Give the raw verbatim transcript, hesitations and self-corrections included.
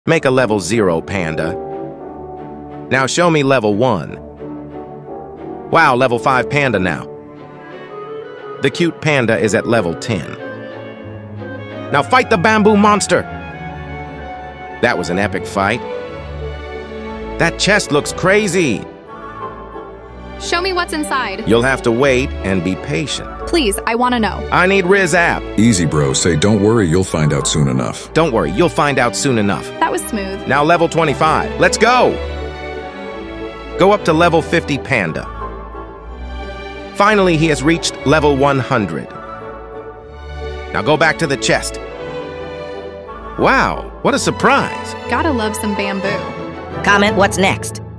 Make a level zero, Panda. Now show me level one. Wow, level five Panda now. The cute Panda is at level ten. Now fight the bamboo monster! That was an epic fight. That chest looks crazy. Show me what's inside. You'll have to wait and be patient. Please, I want to know. I need Riz app. Easy, bro. Say, don't worry, you'll find out soon enough. Don't worry, you'll find out soon enough. That was smooth. Now level twenty-five. Let's go! Go up to level fifty Panda. Finally, he has reached level one hundred. Now go back to the chest. Wow, what a surprise. Gotta love some bamboo. Comment what's next.